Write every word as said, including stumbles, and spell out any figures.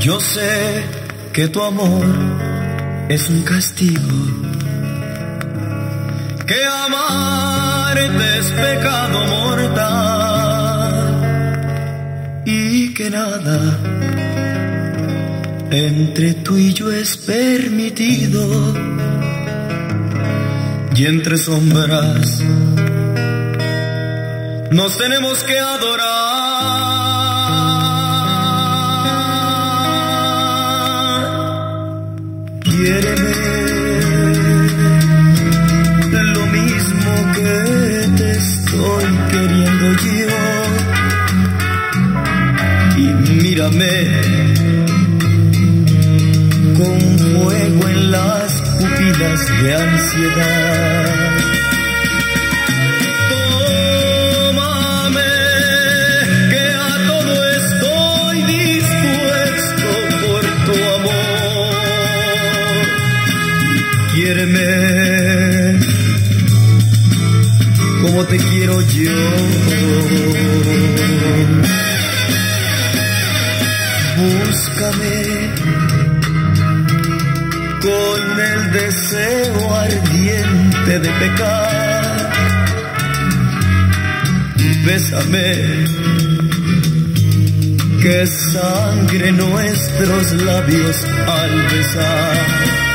Yo sé que tu amor es un castigo, que amarte es pecado mortal y que nada entre tú y yo es permitido, y entre sombras nos tenemos que adorar. Quiéreme lo mismo que te estoy queriendo yo, y mírame con fuego en las pupilas de ansiedad. Tómame, que a todo estoy dispuesto por tu amor. Quiéreme como te quiero yo. Búscame con el deseo ardiente de pecar. Bésame, que sangre nuestros labios al besar.